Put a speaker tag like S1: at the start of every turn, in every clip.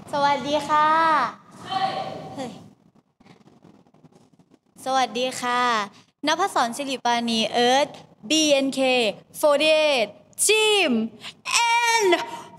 S1: สวัสดีค่ะเฮ้ยสวัสดีค่ะณภศรศิริปานีเอิร์ธ BNK48 ทีม and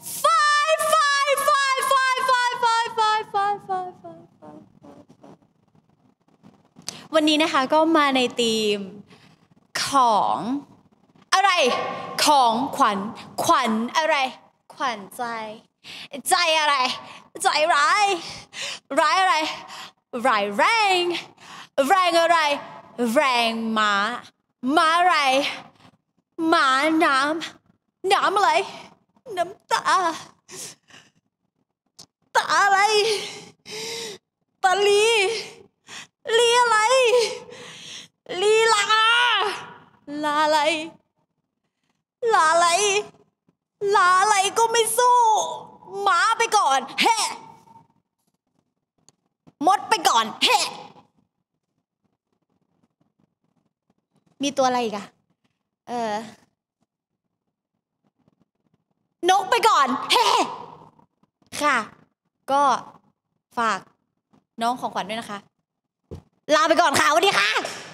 S1: วันนี้นะคะก็มาในธีมของอะไรของขวัญขวัญอะไรขวัญใจใจอะไรใจร้ายร้ายอะไรร้ายแรงแรงอะไรแรงม้าม้าอะไรม้าน้ำน้ำอะไรน้ำตาตาอะไรตาลีลีอะไรลีลาลาอะไรลาอะไรลาอะไรก็ไม่สู้หมาไปก่อนเฮ้มดไปก่อนเฮ้มีตัวอะไรอีกอะนกไปก่อนเฮ้ค่ะก็ฝากน้องของขวัญด้วยนะคะลาไปก่อนค่ะสวัสดีค่ะ